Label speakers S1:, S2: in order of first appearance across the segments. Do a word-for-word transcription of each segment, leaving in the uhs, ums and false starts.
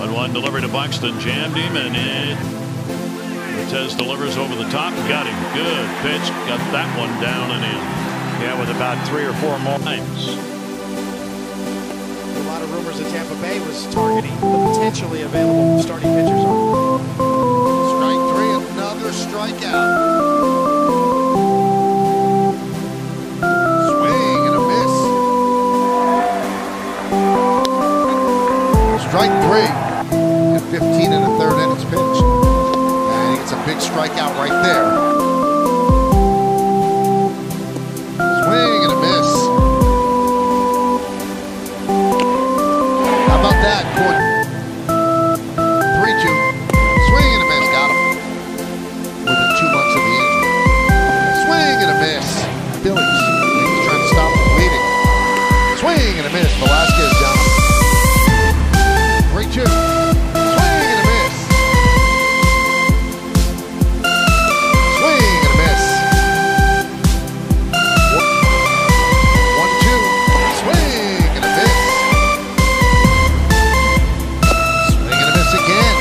S1: one one delivery to Buxton, jammed him, and it. Cortes delivers over the top, got him. Good pitch, got that one down and in.
S2: Yeah, with about three or four more times.
S3: A lot of rumors that Tampa Bay was targeting the potentially available starting pitchers.
S4: Strike three, another strikeout. Swing and a miss. Strike three. And fifteen and a third innings pitched. And he gets a big strikeout right there. Swing and a miss. How about that? three two. Swing and a miss. Got him. Within two months of the injury. Swing and a miss. Phillies. He's trying to stop him bleeding. Swing and a miss. Velasquez down. three two. Swing and a miss. Swing and a miss. one two. Swing and a miss. Swing and a miss again.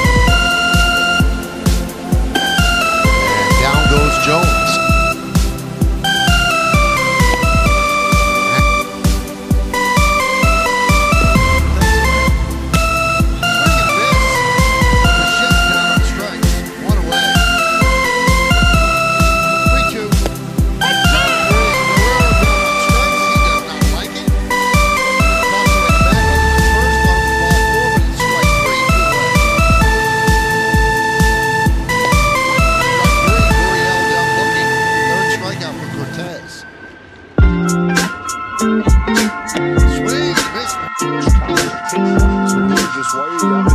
S4: And down goes Jones.
S5: Swing and miss.